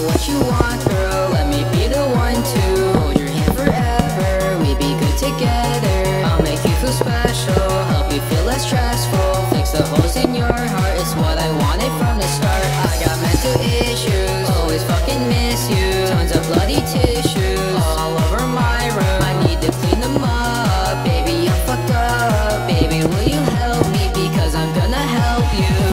what you want, girl, let me be the one to hold your hand forever. We be good together. I'll make you feel special, help you feel less stressful, fix the holes in